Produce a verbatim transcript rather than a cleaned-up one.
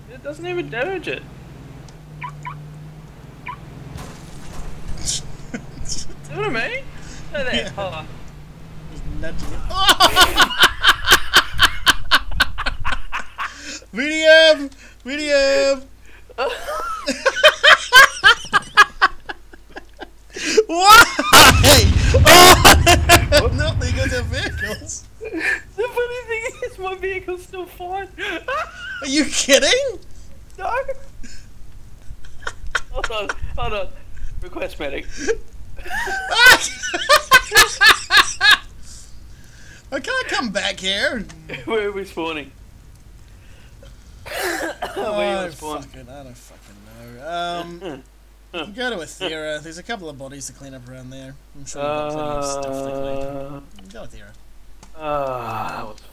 It doesn't even damage it. See what I mean? No, there, Yeah. hold on. Just nudging it. Oh! Medium! Medium! Why? Oh! Not because of vehicles. The funny thing is, my vehicle's still fine. Are you kidding? No. Hold on, hold on. Request medic. I can't come back here. Where are we spawning? Oh, Where I you spawn? fucking, I don't fucking know. Um, you can go to Athera. There's a couple of bodies to clean up around there. I'm sure you've got plenty of stuff to clean. Uh, Go Athera. Ah, that was